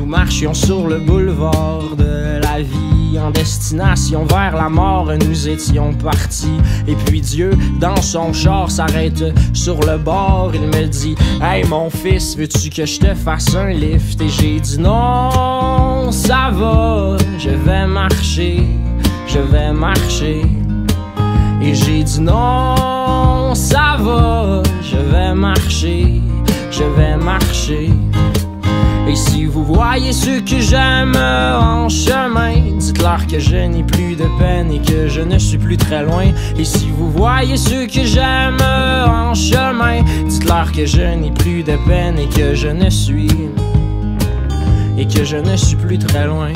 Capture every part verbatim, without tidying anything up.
Nous marchions sur le boulevard de la vie, en destination vers la mort, nous étions partis. Et puis Dieu, dans son char, s'arrête sur le bord. Il me dit: hey mon fils, veux-tu que je te fasse un lift? Et j'ai dit non, ça va, je vais marcher, je vais marcher. Et j'ai dit non, ça va, je vais marcher, je vais marcher. Et si vous voyez ceux que j'aime en chemin, dites-leur que je n'ai plus de peine et que je ne suis plus très loin. Et si vous voyez ceux que j'aime en chemin, dites-leur que je n'ai plus de peine et que je ne suis et que je ne suis plus très loin.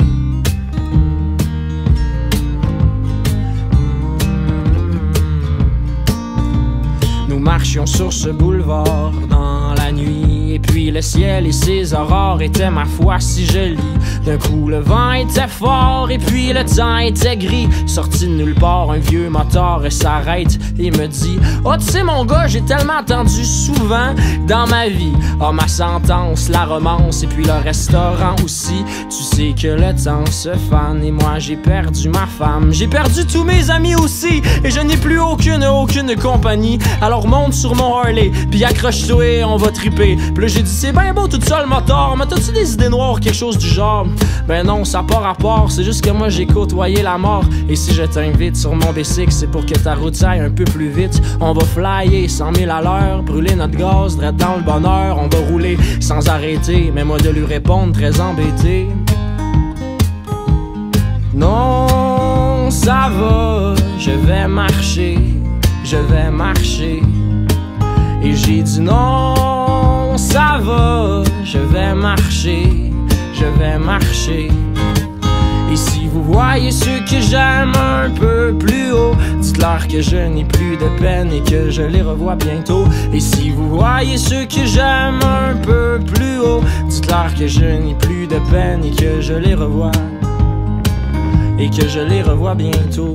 Nous marchions sur ce boulevard dans la nuit, et puis le ciel et ses aurores étaient ma foi si jolis. D'un coup le vent était fort et puis le temps était gris. Sorti de nulle part, un vieux moteur s'arrête et me dit: oh tu sais mon gars, j'ai tellement entendu souvent dans ma vie, oh ma sentence, la romance et puis le restaurant aussi. Tu sais que le temps se fane et moi j'ai perdu ma femme, j'ai perdu tous mes amis aussi, et je n'ai plus aucune, aucune compagnie. Alors monte sur mon Harley, puis accroche-toi et on va triper. Puis là j'ai dit: c'est bien beau tout ça le moteur, mais t'as-tu des idées noires, quelque chose du genre? Ben non, ça n'a pas rapport, c'est juste que moi j'ai côtoyé la mort. Et si je t'invite sur mon bicycle, c'est pour que ta route aille un peu plus vite. On va flyer cent mille à l'heure, brûler notre gaz, direct dans le bonheur. On va rouler sans arrêter, mais moi de lui répondre très embêté: non, ça va, je vais marcher, je vais marcher. Et j'ai dit non, ça va, je vais marcher, je vais marcher. Et si vous voyez ceux que j'aime un peu plus haut, dites-leur que je n'ai plus de peine et que je les revois bientôt. Et si vous voyez ceux que j'aime un peu plus haut, dites-leur que je n'ai plus de peine et que je les revois et que je les revois bientôt.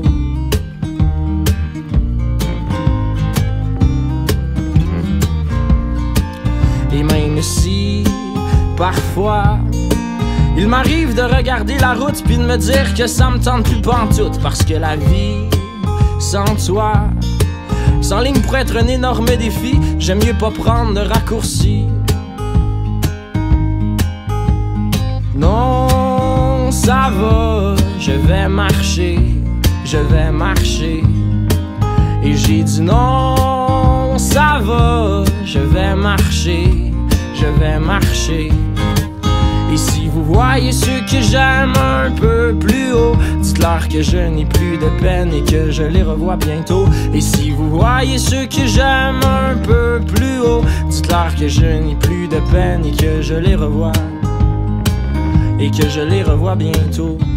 Et même si, parfois, il m'arrive de regarder la route puis de me dire que ça me tente plus pantoute, parce que la vie, sans toi, s'enligne pour être un énorme défi. J'aime mieux pas prendre de raccourcis. Non, ça va, je vais marcher, je vais marcher. Et j'ai dit non, ça va, je vais marcher, je vais marcher. Et si vous voyez ceux que j'aime un peu plus haut, dites-leur que je n'ai plus de peine et que je les revois bientôt. Et si vous voyez ceux que j'aime un peu plus haut, dites-leur que je n'ai plus de peine et que je les revois et que je les revois bientôt.